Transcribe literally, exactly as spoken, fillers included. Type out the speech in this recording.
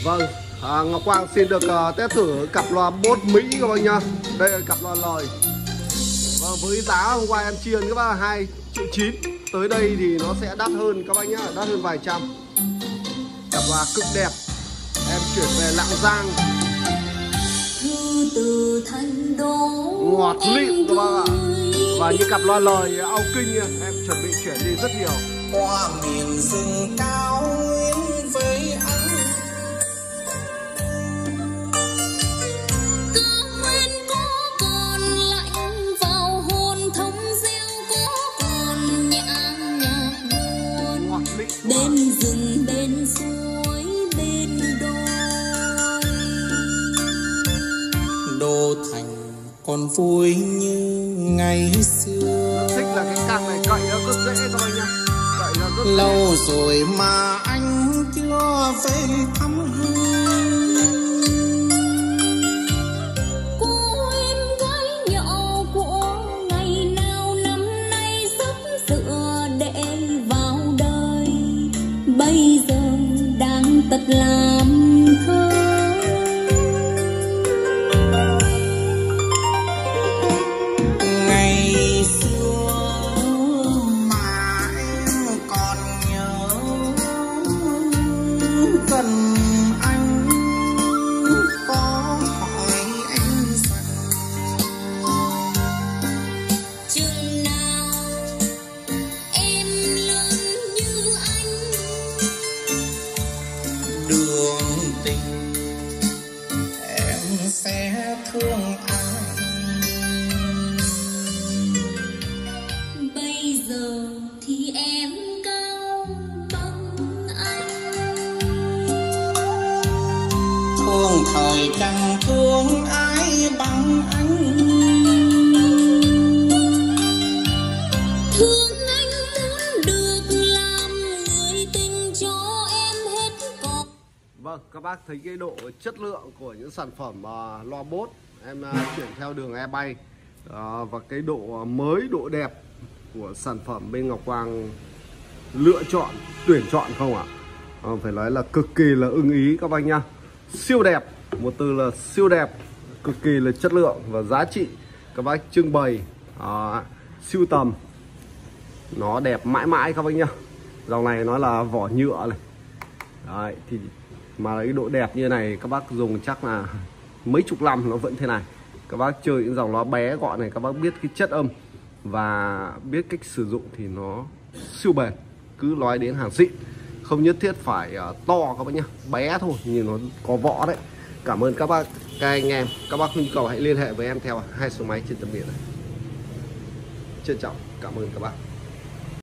Vâng, à, Ngọc Quang xin được uh, test thử cặp loa Bose Mỹ các bác nhá. Đây là cặp loa lời. Vâng, với giá hôm qua em chiên các bác hai triệu chín. Tới đây thì nó sẽ đắt hơn các bác nhá, đắt hơn vài trăm. Cặp loa cực đẹp. Em chuyển về Lạng Giang. Thư từ thành đô ngọt lịm các bác ạ. Và những cặp loa lời Âu Kinh em chuẩn bị chuyển đi rất nhiều. Qua miền rừng cao với anh, có quên có còn lạnh vào hồn thông reo có còn nhã nhạc buồn. Ngọt lịm Bên rừng bên suối bên đồi, đô thành còn vui như ngày xưa. thích là cái càng này cậy nó rất dễ thôi nha. Cậy nó rất Lâu rồi mà anh chưa về thăm hương. cô em gái nhỏ của ngày nào năm nay sắp sửa để vào đời, bây giờ đang tật làm thơ. Ngày xưa mà em còn nhớ, gần anh có hỏi anh rằng Chừng nào em lớn như anh, đường tình em sẽ thương anh. bây giờ thì em cao bằng anh. Thương thời chẳng thương ai bằng anh. Thương anh muốn được làm người tình cho em hết còn. Vâng, các bác thấy cái độ chất lượng của những sản phẩm uh, loa Bose em uh, chuyển theo đường eBay uh, và cái độ mới, độ đẹp của sản phẩm bên Ngọc Quang lựa chọn, tuyển chọn không ạ? À? Uh, phải nói là cực kỳ là ưng ý các bác nhá. Siêu đẹp, một từ là siêu đẹp, cực kỳ là chất lượng và giá trị. Các bác trưng bày, uh, sưu tầm, nó đẹp mãi mãi các bác nhá. Dòng này nó là vỏ nhựa này. Đấy, thì mà cái độ đẹp như này các bác dùng chắc là mấy chục năm nó vẫn thế này. Các bác chơi những dòng loa bé gọn này, các bác biết cái chất âm và biết cách sử dụng thì nó siêu bền. Cứ nói đến hàng xịn, không nhất thiết phải uh, to các bác nhá, bé thôi nhưng nó có vỏ đấy. Cảm ơn các bác, các anh em. Các bác nhu cầu hãy liên hệ với em theo hai số máy trên tấm biển này. Trân trọng, cảm ơn các bác.